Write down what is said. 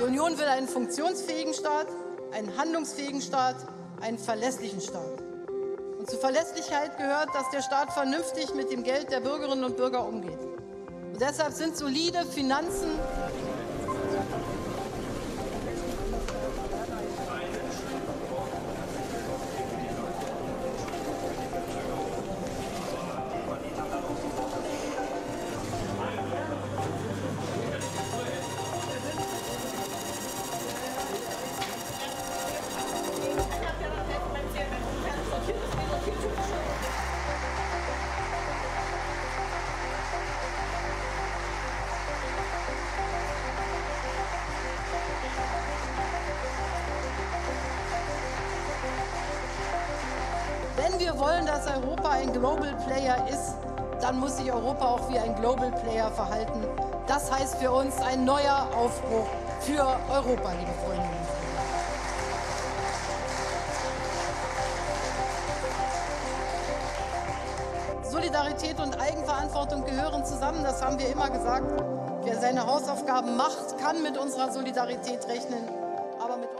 Union will einen funktionsfähigen Staat, einen handlungsfähigen Staat, einen verlässlichen Staat. Und zur Verlässlichkeit gehört, dass der Staat vernünftig mit dem Geld der Bürgerinnen und Bürger umgeht. Und deshalb sind solide Finanzen Wenn wir wollen, dass Europa ein Global Player ist, dann muss sich Europa auch wie ein Global Player verhalten. Das heißt für uns ein neuer Aufbruch für Europa, liebe Freundinnen und Freunde. Solidarität und Eigenverantwortung gehören zusammen, das haben wir immer gesagt. Wer seine Hausaufgaben macht, kann mit unserer Solidarität rechnen, aber mit